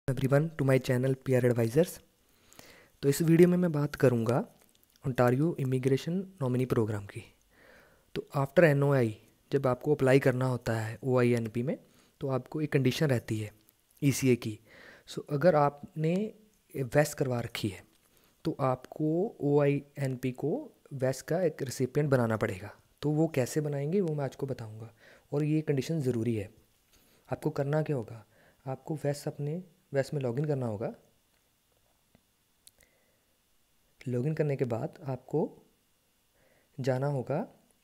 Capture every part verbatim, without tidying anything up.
Everyone to my channel PR advisors. तो इस video में मैं बात करूंगा ओंटारियो इमिग्रेशन नॉमिनी प्रोग्राम की। तो आफ्टर एनओआई जब आपको अप्लाई करना होता है ओआईएनपी में, तो आपको एक कंडीशन रहती है ईसीए की। सो so, अगर आपने वेस करवा रखी है तो आपको ओआईएनपी को वेस का एक रेसिपिएंट बनाना पड़ेगा। तो वो कैसे बनाएंगे वो मैं आज को बताऊँगा, और ये कंडीशन ज़रूरी है। आपको करना क्या होगा, आपको वेस अपने वेस में लॉगिन करना होगा। लॉगिन करने के बाद आपको जाना होगा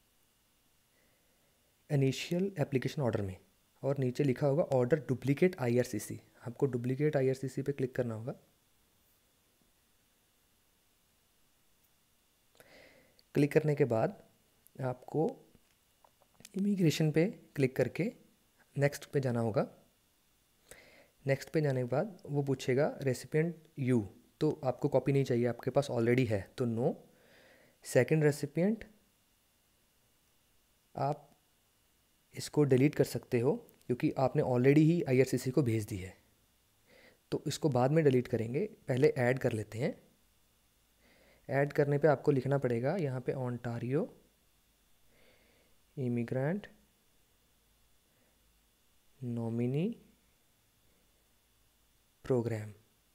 इनिशियल एप्लीकेशन ऑर्डर में, और नीचे लिखा होगा ऑर्डर डुप्लीकेट आईआरसीसी। आपको डुप्लीकेट आईआरसीसी पे क्लिक करना होगा। क्लिक करने के बाद आपको इमिग्रेशन पे क्लिक करके नेक्स्ट पे जाना होगा। नेक्स्ट पे जाने के बाद वो पूछेगा रेसिपिएंट यू, तो आपको कॉपी नहीं चाहिए, आपके पास ऑलरेडी है तो नो। सेकंड रेसिपिएंट आप इसको डिलीट कर सकते हो क्योंकि आपने ऑलरेडी ही आईआरसीसी को भेज दी है, तो इसको बाद में डिलीट करेंगे। पहले ऐड कर लेते हैं। ऐड करने पे आपको लिखना पड़ेगा यहाँ पे ओंटारियो इमिग्रेंट नॉमिनी प्रोग्राम,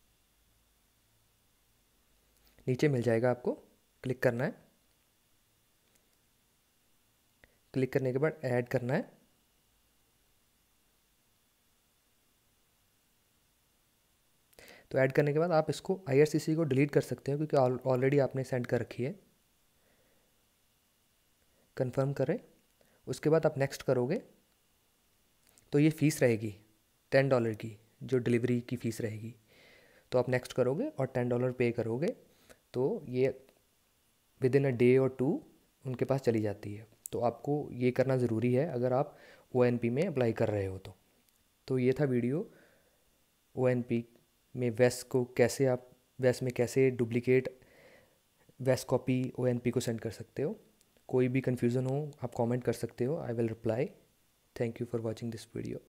नीचे मिल जाएगा, आपको क्लिक करना है। क्लिक करने के बाद ऐड करना है। तो ऐड करने के बाद आप इसको आईआरसीसी को डिलीट कर सकते हो क्योंकि ऑलरेडी आपने सेंड कर रखी है। कंफर्म करें। उसके बाद आप नेक्स्ट करोगे तो ये फ़ीस रहेगी टेन डॉलर की, जो डिलीवरी की फ़ीस रहेगी। तो आप नेक्स्ट करोगे और टेन डॉलर पे करोगे तो ये विद इन अ डे और टू उनके पास चली जाती है। तो आपको ये करना ज़रूरी है अगर आप ओएनपी में अप्लाई कर रहे हो तो। तो ये था वीडियो ओएनपी में वेस को कैसे आप वेस में कैसे डुप्लीकेट वेस कॉपी ओएनपी को सेंड कर सकते हो। कोई भी कन्फ्यूज़न हो आप कमेंट कर सकते हो, I will reply. Thank you for watching this video.